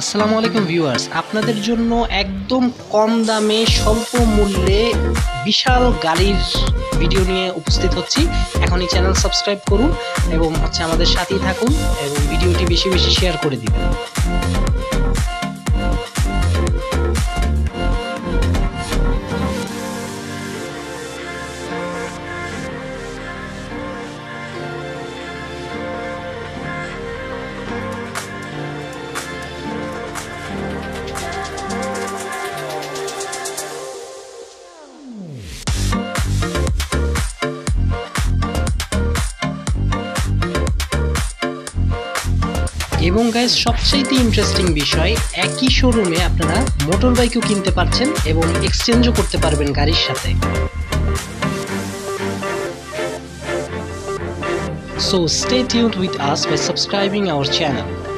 আসসালামু আলাইকুম ভিউয়ার্স, আপনাদের জন্য একদম কম দামে স্বল্প মূল্যে বিশাল গাড়ির ভিডিও নিয়ে উপস্থিত হচ্ছি। এখনই চ্যানেল সাবস্ক্রাইব করুন এবং আমাদের সাথেই থাকুন এবং ভিডিওটি বেশি বেশি শেয়ার করে দিন। এবং গাইস, সবচেয়ে ইন্টারেস্টিং বিষয়, একই শোরুমে আপনারা মোটর বাইকও কিনতে পারছেন এবং এক্সচেঞ্জও করতে পারবেন গাড়ির সাথে। So stay tuned with us by subscribing our channel.